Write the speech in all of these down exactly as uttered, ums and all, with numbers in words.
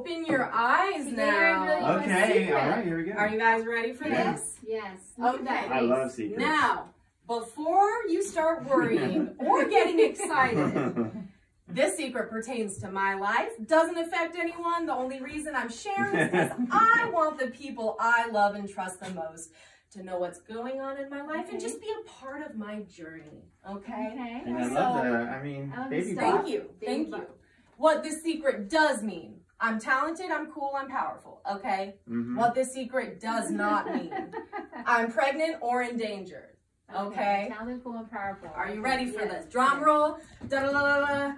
open your eyes now. Really okay, all right, here we go. Are you guys ready for yeah. this? Yes. Okay. I love secrets. Now, before you start worrying or getting excited, this secret pertains to my life, doesn't affect anyone. The only reason I'm sharing is because I want the people I love and trust the most to know what's going on in my life okay. and just be a part of my journey, okay? Okay. And I so, love the, I mean, I love baby Thank bot. you, thank you. What this secret does mean, I'm talented, I'm cool, I'm powerful, okay? Mm-hmm. What this secret does not mean, I'm pregnant or endangered, okay? okay? Talented, cool, and powerful. Are you ready for yes. this? Drum roll. Da da da da da.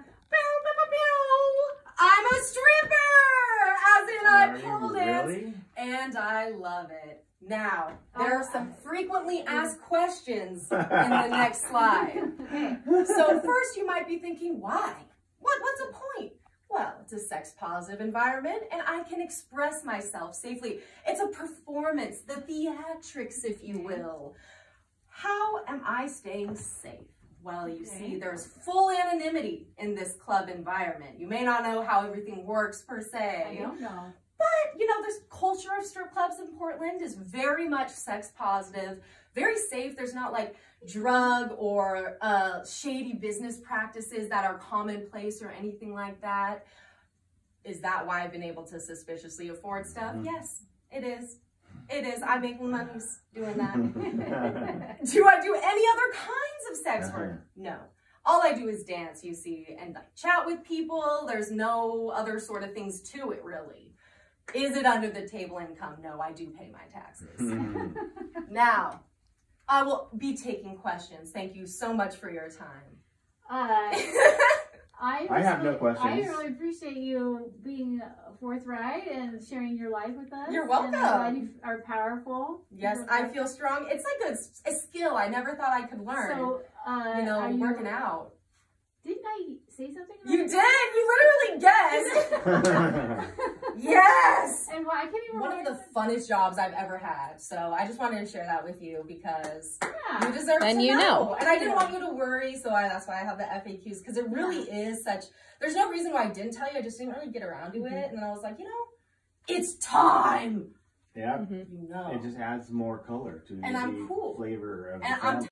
I'm a stripper, as in I pole dance, really? and I love it. Now, there are some frequently asked questions in the next slide. So first you might be thinking, why? What, what's the point? Well, it's a sex-positive environment, and I can express myself safely. It's a performance, the theatrics, if you will. How am I staying safe? Well, you okay. see, there's full anonymity in this club environment. You may not know how everything works per se. I don't know. But, you know, this culture of strip clubs in Portland is very much sex positive, very safe. There's not like drug or uh, shady business practices that are commonplace or anything like that. Is that why I've been able to suspiciously afford stuff? Mm-hmm. Yes, it is. It is. I make money doing that. Do I do any other kinds of sex work? Uh-huh. No. All I do is dance, you see, and like chat with people. There's no other sort of things to it, really. Is it under the table income? No, I do pay my taxes. Now, I will be taking questions. Thank you so much for your time. Uh, I, I have no questions. I really appreciate you being forthright and sharing your life with us. You're welcome. And I'm glad you are powerful. Yes, I feel strong. It's like a, a skill I never thought I could learn. So, uh, you know, you, working out. Didn't I say something? You did. You literally guessed. Yes. And well, I can't even. One of the funnest jobs I've ever had. So I just wanted to share that with you because yeah. you deserve and to you know. know. And I didn't want you to worry, so I, that's why I have the F A Qs because it really yeah. is such. There's no reason why I didn't tell you. I just didn't really get around to mm-hmm. it, and then I was like, you know, it's time. Yeah. Mm-hmm. You know, it just adds more color to and the I'm cool. flavor of and the I'm